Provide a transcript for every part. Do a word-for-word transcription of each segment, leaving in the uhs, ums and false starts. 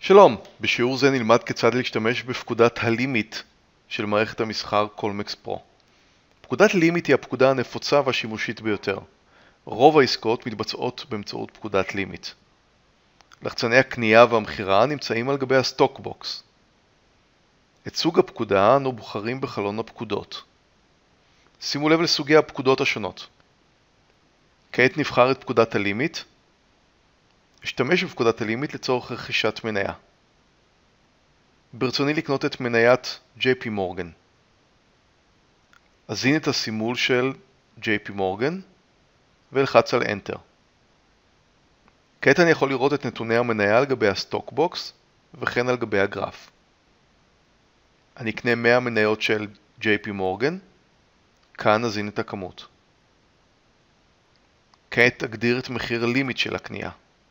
שלום, בשיעור זה נלמד כיצד להשתמש בפקודת הלימיט של מערכת המסחר קולמקס פרו. פקודת לימיט היא הפקודה הנפוצה והשימושית ביותר. רוב העסקאות מתבצעות באמצעות פקודת לימיט. לחצני הקנייה והמחירה נמצאים על גבי הסטוק בוקס. את סוג הפקודה אנו בוחרים בחלון הפקודות. שימו לב לסוגי הפקודות השונות. כעת נבחר את פקודת הלימיט. אשתמש בפקודת הלימיט לצורך רכישת מניה. ברצוני לקנות את מניית ג'יי פי מורגן. אזין את הסימול של ג'יי פי מורגן ולחץ על Enter. כעת אני יכול לראות את נתוני המניה על גבי הסטוק בוקס וכן על גבי הגרף. אני אקנה מאה מניות של ג'יי פי מורגן, כאן אזין את הכמות. כעת אגדיר את מחיר הלימיט של הקנייה.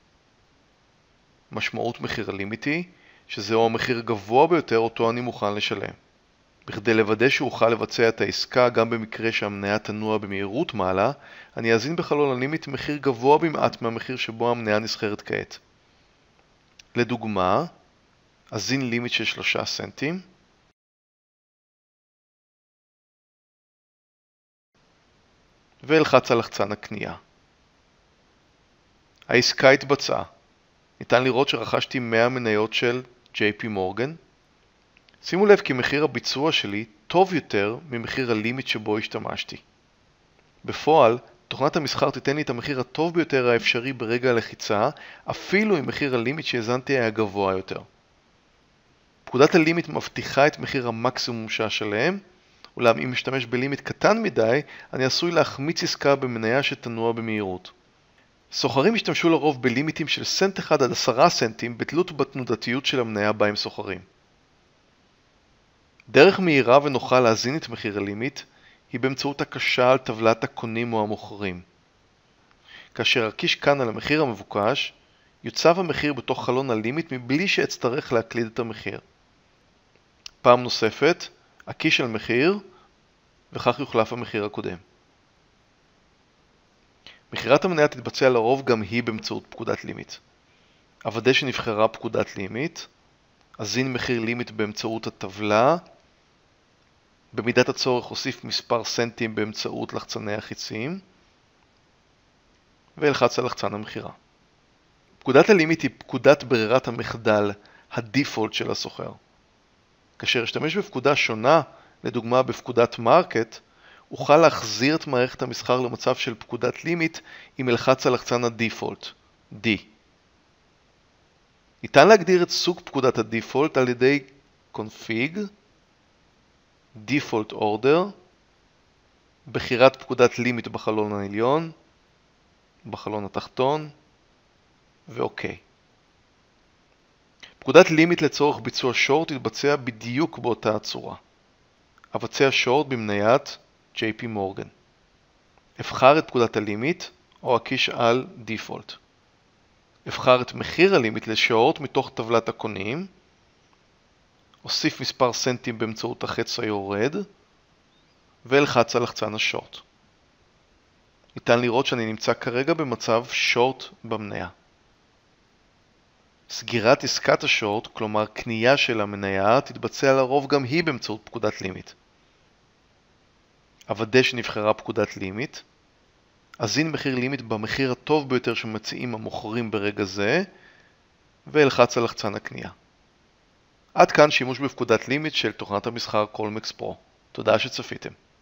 משמעות מחיר הלימיט היא שזהו המחיר הגבוה ביותר אותו אני מוכן לשלם. בכדי לוודא שאוכל לבצע את העסקה גם במקרה שהמניה תנוע במהירות מעלה, אני אזין בחלון הלימיט מחיר גבוה במעט מהמחיר שבו המניה נסחרת כעת. לדוגמה, אזין לימיט של שלושה סנטים, ואלחץ על לחצן הקנייה. העסקה התבצעה. ניתן לראות שרכשתי מאה מניות של ג'יי פי מורגן. שימו לב כי מחיר הביצוע שלי טוב יותר ממחיר הלימיט שבו השתמשתי. בפועל, תוכנת המסחר תיתן לי את המחיר הטוב ביותר האפשרי ברגע הלחיצה, אפילו אם מחיר הלימיט שהזנתי היה גבוה יותר. פקודת הלימיט מבטיחה את מחיר המקסימום שהשלם, אולם אם משתמש בלימיט קטן מדי, אני עשוי להחמיץ עסקה במניה שתנוע במהירות. סוחרים השתמשו לרוב בלימיטים של סנט אחד עד עשרה סנטים בתלות בתנודתיות של המניה בה הם סוחרים. דרך מהירה ונוחה להזין את מחיר הלימיט היא באמצעות הקשה על טבלת הקונים או המוכרים. כאשר אקיש כאן על המחיר המבוקש, יוצב המחיר בתוך חלון הלימיט מבלי שאצטרך להקליד את המחיר. פעם נוספת, אקיש על מחיר וכך יוחלף המחיר הקודם. מחירת המניה תתבצע לרוב גם היא באמצעות פקודת לימיט. אוודא שנבחרה פקודת לימיט, אזין מחיר לימיט באמצעות הטבלה, במידת הצורך אוסיף מספר סנטים באמצעות לחצני החיצים, ואלחץ על לחצן המחירה. פקודת הלימיט היא פקודת ברירת המחדל, הדיפולט של הסוחר. כאשר אשתמש בפקודה שונה, לדוגמה בפקודת מרקט, אוכל להחזיר את מערכת המסחר למצב של פקודת לימיט אם אלחץ על לחצן הדיפולט, D. ניתן להגדיר את סוג פקודת הדיפולט על ידי config, default order, בחירת פקודת לימיט בחלון העליון, בחלון התחתון, ו-OK. פקודת לימיט לצורך ביצוע שורט תתבצע בדיוק באותה הצורה. אבצע שורט במניית ג'יי פי מורגן. אבחר את פקודת הלימיט או אקיש על דיפולט. אבחר את מחיר הלימיט לשורט מתוך טבלת הקונים. אוסיף מספר סנטים באמצעות החץ היורד ואלחץ על לחצן השורט. ניתן לראות שאני נמצא כרגע במצב שורט במניה. סגירת עסקת השורט, כלומר קנייה של המניה, תתבצע לרוב גם היא באמצעות פקודת לימיט. אוודא שנבחרה פקודת לימיט, אזין מחיר לימיט במחיר הטוב ביותר שמציעים המוכרים ברגע זה, ואלחץ על לחצן הקנייה. עד כאן שימוש בפקודת לימיט של תוכנת המסחר קולמקס פרו. תודה שצפיתם.